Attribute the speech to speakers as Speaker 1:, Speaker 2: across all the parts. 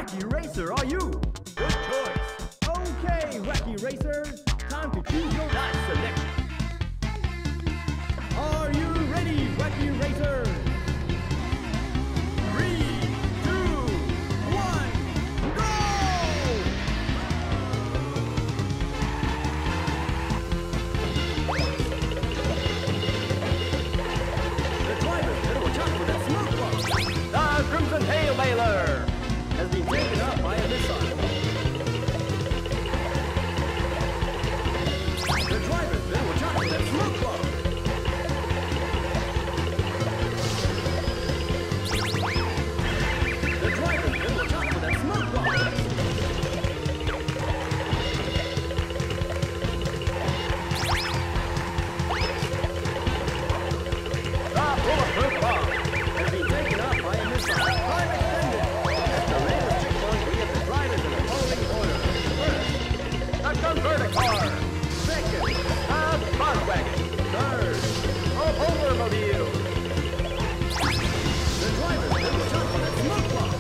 Speaker 1: wacky racer are you?
Speaker 2: Good choice.
Speaker 1: Okay, wacky racers, time to choose your
Speaker 2: Nice selection.
Speaker 1: Are you ready, wacky racers? 3, 2, 1, go! The driver's better watch out for that smoke bomb.
Speaker 2: The Crimson Hail Mailer has been taken up by a missile.
Speaker 1: The driver's better watch out for that smoke bomb. The driver's better watch out for that smoke bomb.
Speaker 2: The Bulletproof Bomb has been taken up by a missile. Time extended. At the latest checkpoint, we have the drivers in the following order. First, the converter car. Second, a bus wagon. Third, a Polarmobile.
Speaker 1: The driver's better watch out for that smoke bomb.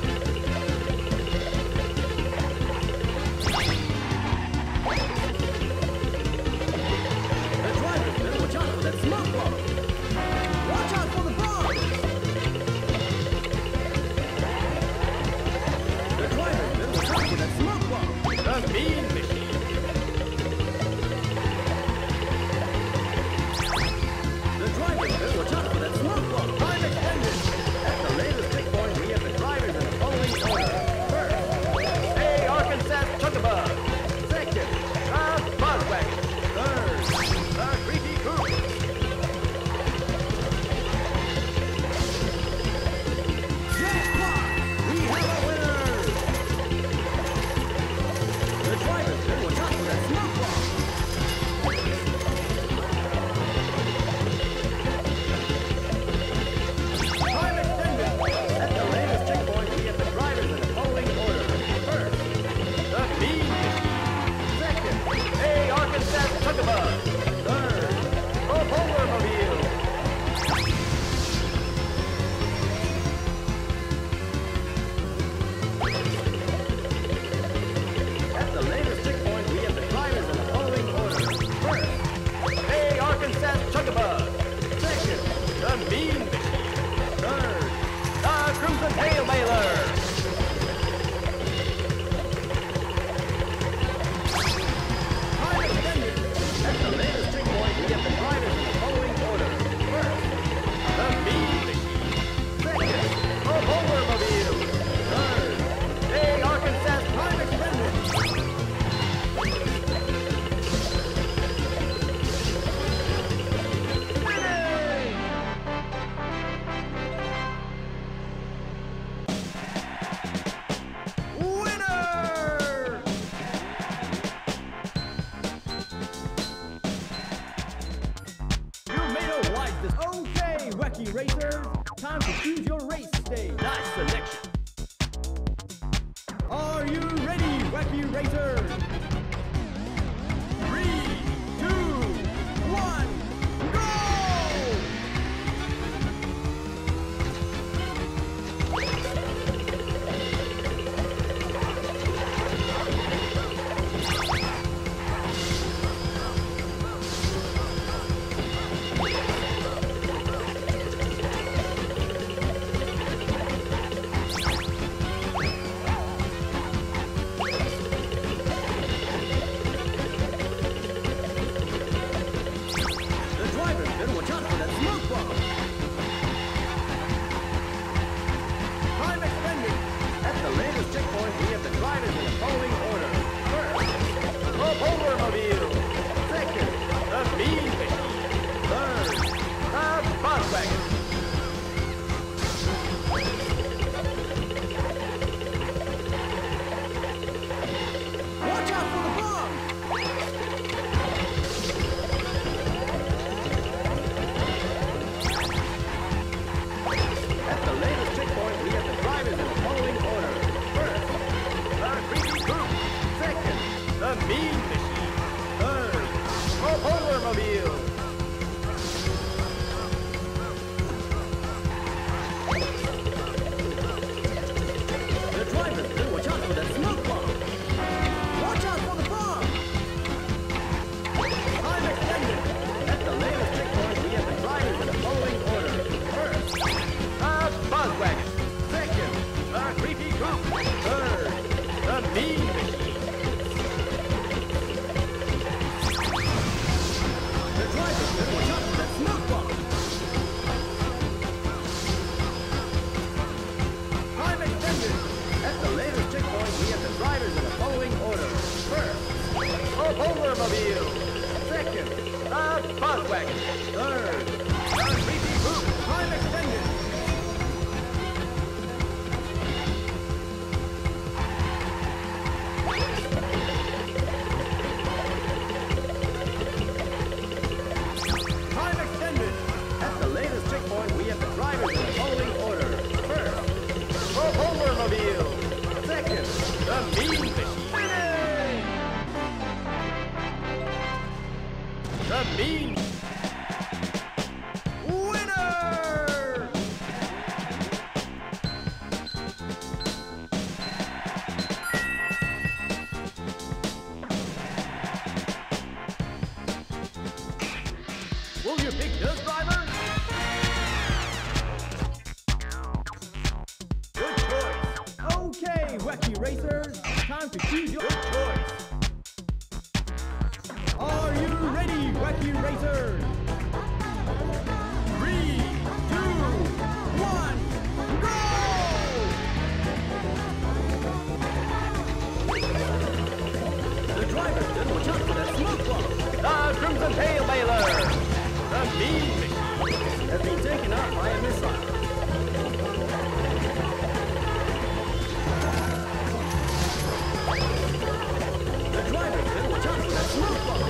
Speaker 1: The driver's better watch out for that smoke bomb. Watch out for the bomb. The driver's better watch out for that smoke bomb.
Speaker 2: The Mean Machine.
Speaker 1: The driver's better watch out for that smoke bomb.
Speaker 2: Time extended. At the latest checkpoint, we have the drivers in the following order. First, a Arkansas Chuckabug. Second, a Bus Wagon. Third, the Creepy Coupe.
Speaker 1: Jackpot! We have a winner! The driver's better watch out for that smoke bomb.
Speaker 2: Time extended. At the latest checkpoint, we have the drivers in the following order. First, the Mean Machine. Second, a Arkansas Chuckabug. Third, a Polarmobile. At the latest checkpoint, we have the drivers in the following order. First, a Arkansas Chuckabug. Second, the Mean Machine. Third, the Crimson Hail Mailer. Time extended. At the latest checkpoint, we have the drivers in the following order. First, the Mean Machine. Second, a Polarmobile. Third, a Arkansas. Time extended. Winning! Winner!
Speaker 1: You made a wise decision. Okay, wacky racers, time to choose your race stage.
Speaker 2: Nice selection.
Speaker 1: Are you ready, wacky racers? 3, 2, 1, go! driver's gonna watch out for that smoke bomb. Time extended. At the latest checkpoint, we have the drivers in the following order. First, a Polarmobile. Second, a bus wagon. Third, a 3D boot. Time extended. Time extended. At the latest checkpoint, we have the drivers in the following order. First, a Polarmobile. Second, the Mean Machine. The Mean Winner! Will you pick this driver? Good choice. Okay, Wacky Racers, time to choose your choice. Are you ready, Wacky Racers? 3, 2, 1, go! The driver didn't watch out for that smoke bomb. The Crimson Tail Baler, the Mean Machine, has been taken out by a missile. The driver didn't watch out for that smoke bomb.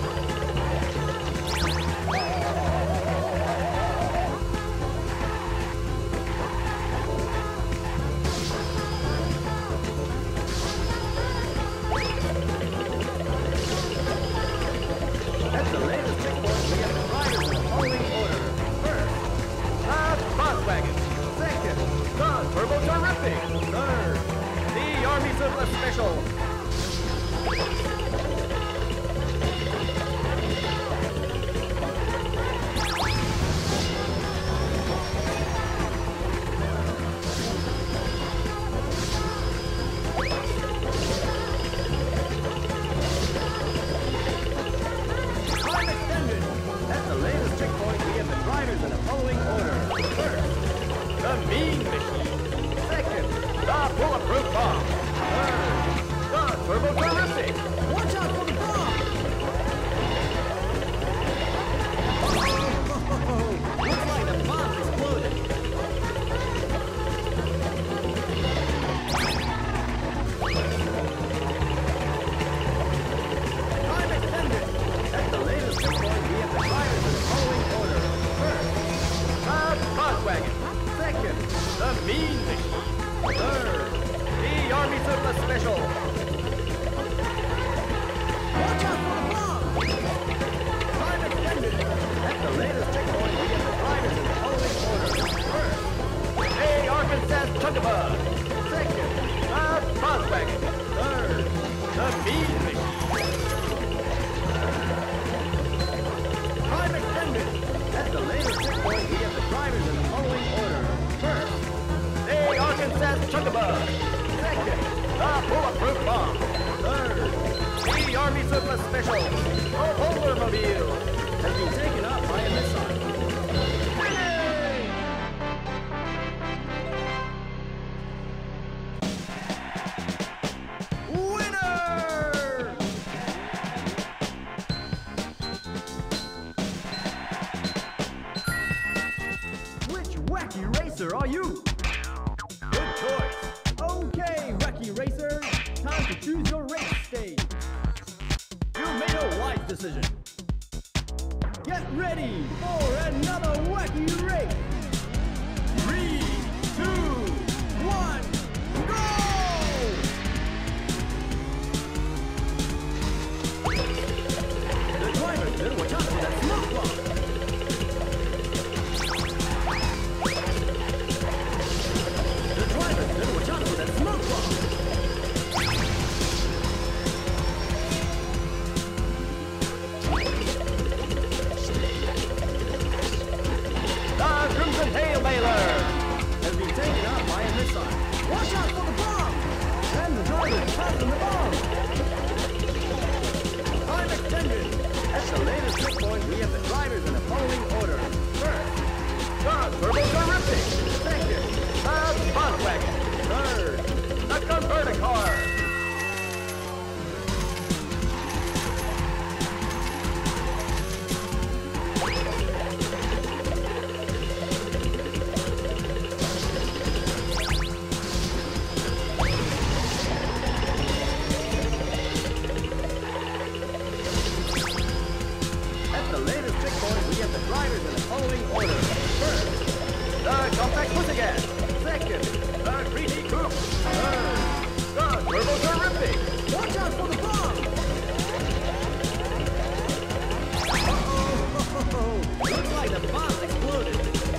Speaker 1: At the latest checkpoint, we have the drivers in the following order. First, the bus wagon. Second, the Turbo Terrific. Third, the Army Surplus Special. Time extended. At the latest checkpoint, we have the drivers in the following order. First, the Mean Machine. Second, the Bulletproof Bomb. Third, the Turbo Terrific. Watch out for the bomb! Oh, looks like the bomb exploded. Time extended. At the latest checkpoint, we have the drivers in the following order. First, the bus wagon. Second, the Mean Machine. Third, the Army Surplus Special. Watch out for the bomb! Time extended. At the latest checkpoint, we have the drivers in the following order. First, the Arkansas Chugabug. Second, the bus wagon. Third, the Mean Machine. Time extended. At the latest checkpoint, we have the drivers in the following order. First, the Arkansas Chugabug. Second, the Bulletproof Bomb. Third, the Army Surplus Special, a Polarmobile, has been taken out by a missile. Winner! Which Wacky Racer are you? Good choice. Okay, Wacky Racers, time to choose your race stage. You made a wise decision. Get ready for another wacky race. 3, 2, 1, go! The driver didn't watch out for that smoke bomb. The driver didn't watch out for that smoke bomb. The Crimson Tail Baler has been taken out by a missile. Watch out for the bomb! And the driver is passing the bomb. Time extended. At the latest checkpoint, we have the
Speaker 2: drivers in the following order. First, the compact pussycat. Second, the greasy coupe. Third, the turbo terrific.
Speaker 1: Watch out for the bomb! Uh-oh! Looks like the bomb exploded.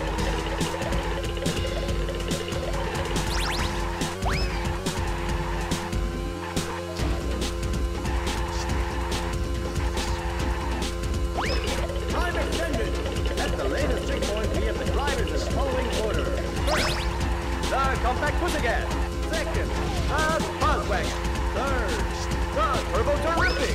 Speaker 2: Time extended. At the latest checkpoint, we have the drivers in the following order. First, the compact pussycat. Second, the Buzzwagon. Third, the turbo terrific.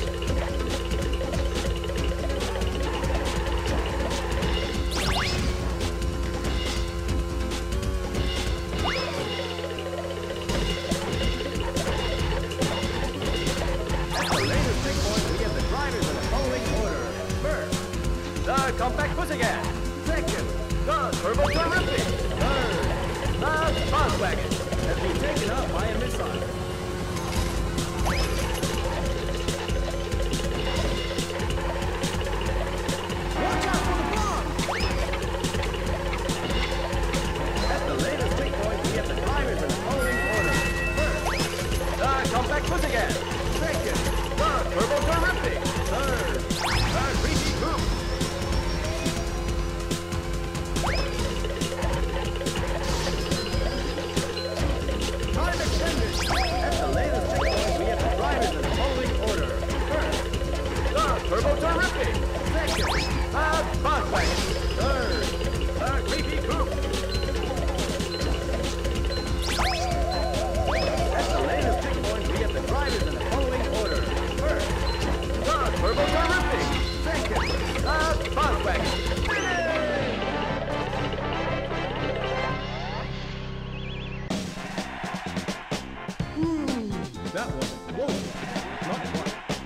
Speaker 2: Compact pussycat. Second, the turbo terrific. Third, the Buzzwagon has been taken up by a missile.
Speaker 1: Watch out for the bomb!
Speaker 2: At the latest checkpoint, we have the drivers in the following order. First, the compact pussycat. Second, the turbo terrific. Third, the greasy coupe. Turbo terrific. Second, the Buzzwagon. Third, the creepy coupe. At the latest checkpoint, we have the drivers in the following order. First, the turbo terrific. Second, the Buzzwagon.
Speaker 1: That was close. Not fun.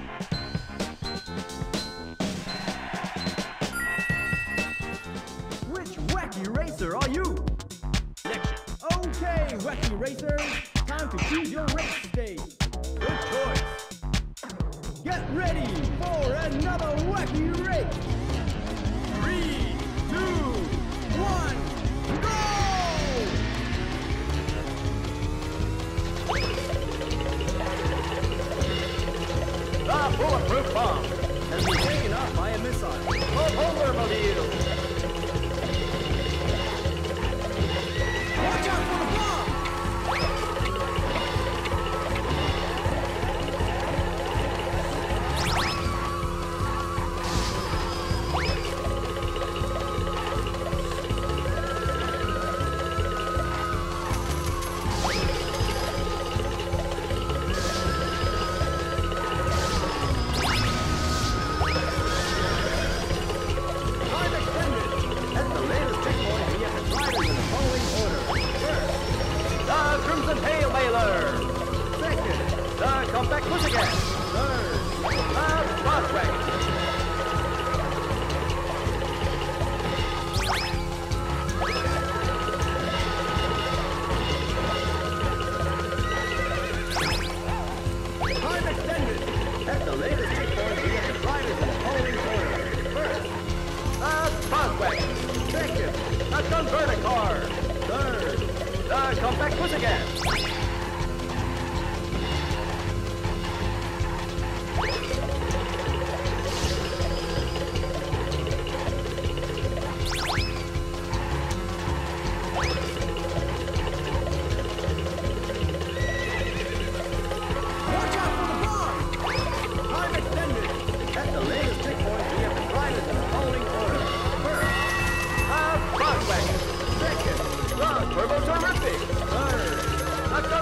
Speaker 1: Which Wacky Racer are you?
Speaker 2: Next.
Speaker 1: Okay, Wacky Racers, time to choose your race stage.
Speaker 2: Good choice.
Speaker 1: Get ready for another Wacky Race. 3, 2, 1, go!
Speaker 2: The bulletproof bomb has been taken off by a missile. The Polar Mobile.
Speaker 1: Watch out for the bomb!
Speaker 2: Time extended. At the latest checkpoint, we have the drivers in the following order. First, the Crimson Tail Mailer. Second, the Compact Pussycat. Third, the Buzzwagon. Time extended. At the latest checkpoint, we have the drivers in the following order. First, the Buzzwagon. Second, the Converter Car. Third, the Compact Pussycat.
Speaker 1: Watch out for the bomb!
Speaker 2: Time extended. At the latest checkpoint, we have the drivers in the following order. First, the Buzzwagon. Second, the Turbo Terrific. Third, the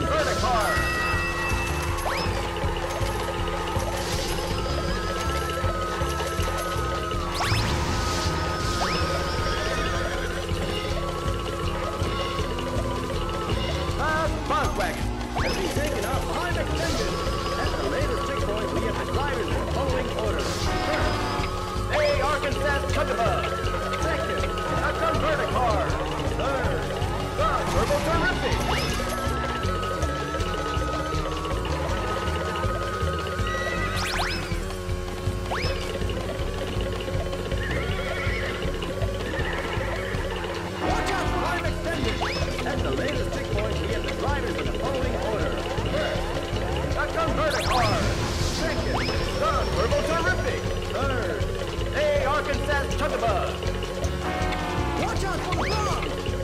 Speaker 2: At the latest checkpoint, we have the drivers in the following order. First, the converter car. Second, the Turbo Terrific. Third, the Arkansas Chuckabug.
Speaker 1: Watch out for the bomb!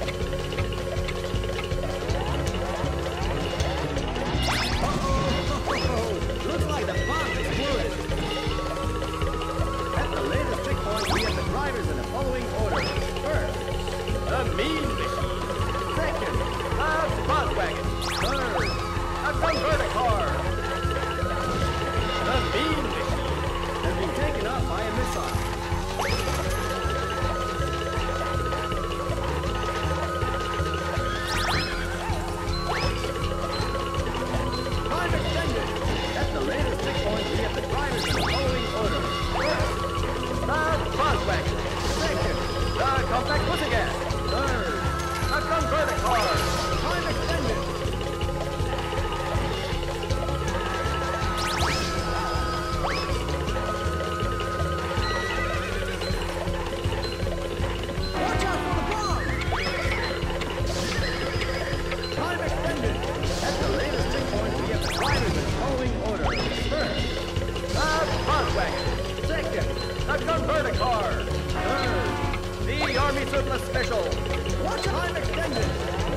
Speaker 1: Uh-oh! Looks like the bomb exploded.
Speaker 2: At the latest checkpoint, we have the drivers in the following order. First, the Mean Machine. Second, the Spot Wagon. Third, the Converter Car. The Mean Machine has been taken out by a missile. Time extended. At the latest checkpoint, we have the drivers in the following order. First, the Spot Wagon. Second, the Compact Pussycat. Third, the Converter Car. Time extended.
Speaker 1: Watch out for the bomb!
Speaker 2: Time extended. At the latest checkpoint, we have the drivers in the following order. First, the Spot Wagon. Second, the Converter Car. Third, the Army Surplus Special.
Speaker 1: Watch out!
Speaker 2: Time extended.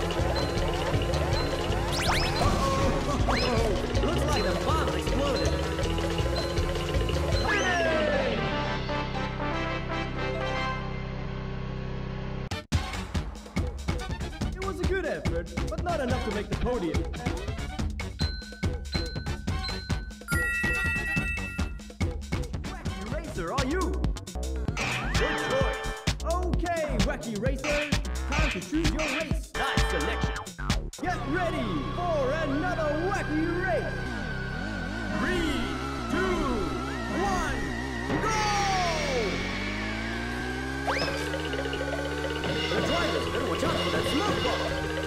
Speaker 1: Uh-oh! Looks like the bomb exploded.
Speaker 2: Yay!
Speaker 1: It was a good effort, but not enough to make the podium. Wacky Racer, are you?
Speaker 2: Good choice.
Speaker 1: Okay, Wacky Racer, time to choose your race.
Speaker 2: Nice selection.
Speaker 1: Get ready for another wacky race.
Speaker 2: 3, 2,
Speaker 1: 1, go! The drivers better watch out for that smoke bomb.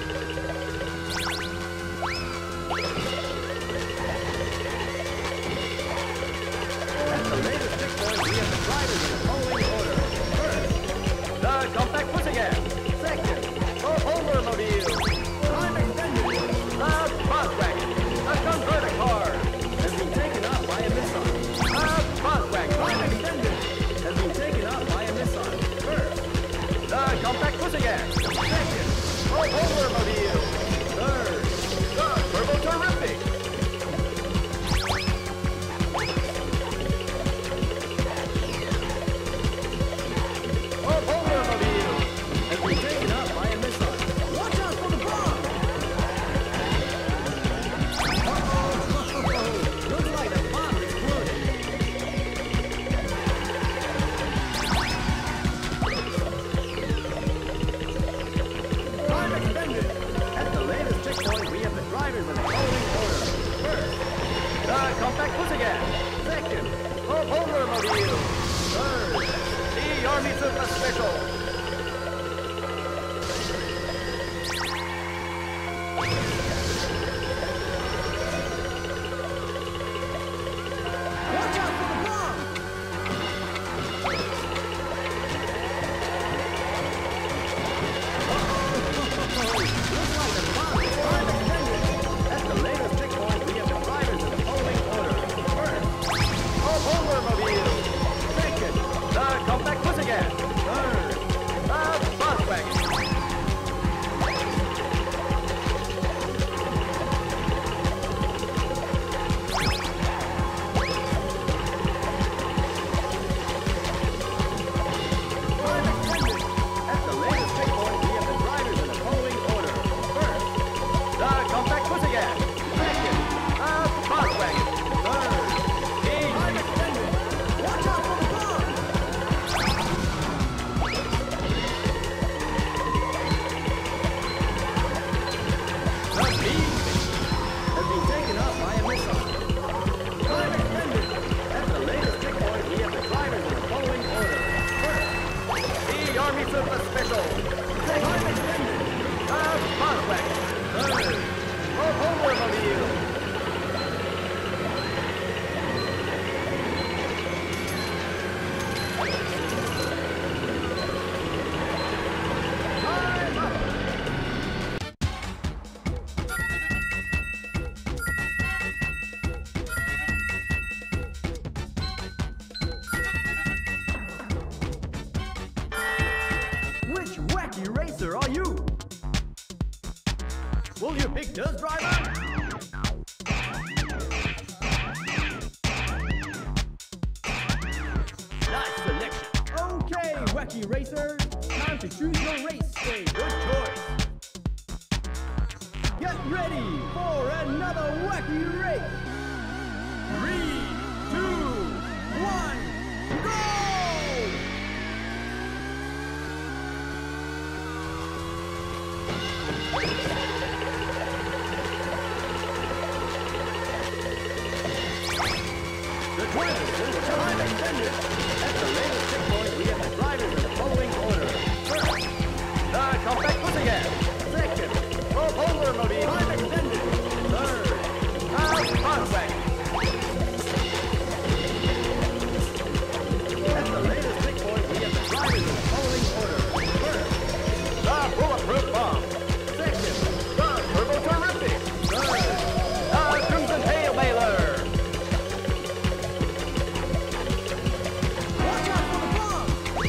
Speaker 2: At the latest checkpoint, we have the drivers in the following order. First, the Compact Pussycat. Second, the Homermobile. Time extended. The Spot Wagon. The Converter Car has been taken out by a missile. The Spot Wagon. Time extended. Has been taken out by a missile. First, the Compact Pussycat. Second, the Homermobile. Third, the Turbo Terrific. Homermobile has been taken out by a missile.
Speaker 1: Watch out for the bomb! Uh-oh! Looks like the bomb exploded.
Speaker 2: Time extended. At the latest checkpoint, we have the drivers in the following order. First, the Compact Pussycat. Second, the Homermobile. Third, the Army Surplus Special.
Speaker 1: Watch out for the bomb! Looks like the bomb is
Speaker 2: Time extended. At the latest checkpoint, we have the drivers in the following order. First, the Homermobile. Second, the Compact Pussycat. Third, the Spot Wagon. Time extended. At the latest checkpoint, we have the drivers in the following order. First, the Compact Pussycat. Second, the Spot Wagon. Third, the time extended.
Speaker 1: Watch out for the bomb!
Speaker 2: The Mean Machine has been taken out by a missile. Time extended. At the latest checkpoint, we have the drivers in the following order. First, the Army Surplus Special. Time extended. The Spot Wagon. Third, the Homermobile. Time up.
Speaker 1: wacky racer are you? Will you pick this driver? Nice selection. Okay, wacky racers, time to choose your race stage. Good choice. Get ready for another wacky race. 3, 2, 1, go! The twins is time extended. At the latest checkpoint, we have the drivers in the following order. First, the compact pussycat. Second, proposer mode, time extended. Third, the prospect. At the latest checkpoint, we have the drivers in the following order. First, the bulletproof bomb. Second, the turbo terrific. Third, the crimson tail bailer. Watch out for the bomb!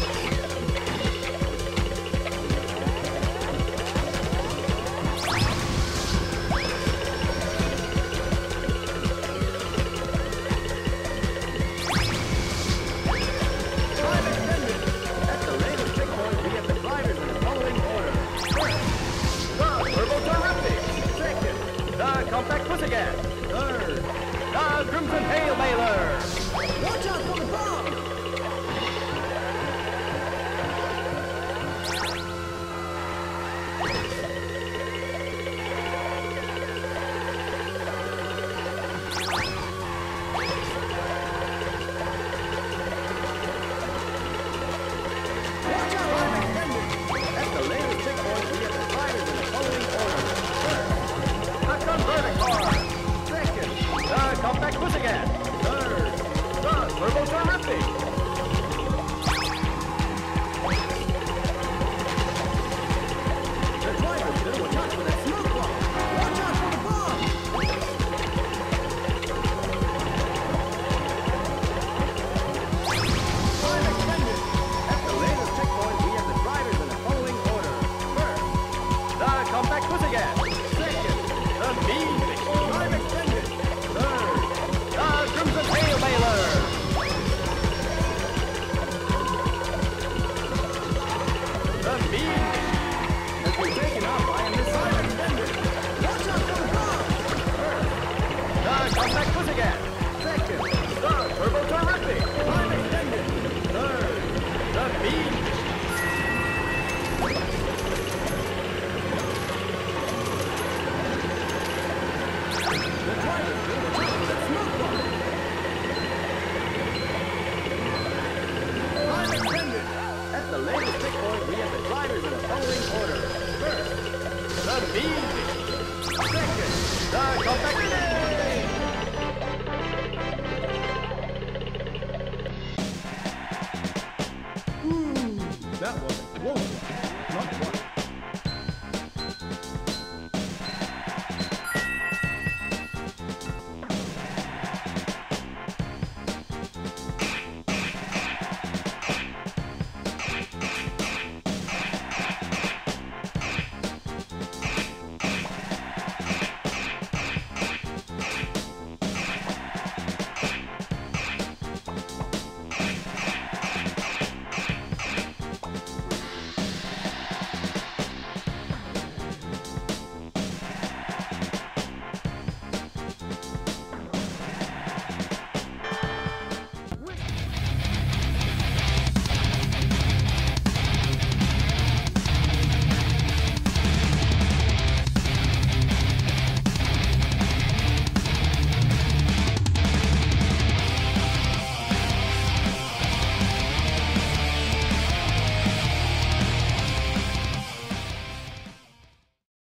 Speaker 1: Time extended. At the latest checkpoint, we have the drivers in the following order. First, the turbo terrific. Second, the compact pussycat. Third, the crimson tail bailer. Watch out for the bomb! Watch out! Time extended. At the latest checkpoint, we have the drivers in the following order. First, the converter car. Second, the compact pussycat. Third, the turbo terrific. The drivers do a touch with that smoke bomb. Watch out for the bomb! Time extended. At the latest checkpoint, we have the drivers in the following order. First, the compact pussycat. Second, the mean fish. Time extended. Third, the crimson tail bailer. The mean fish has been taken up by a missile. Time extended. Watch out for the bomb. First, the compact pussycat. Second, the turbo terrific. Time extended. Third, the mean fish. The drivers do a touch with that smoke bomb. Time extended. At the latest checkpoint, we have the drivers in the following order. First, the mean fish. Second, the compact that was a close one. Not quite.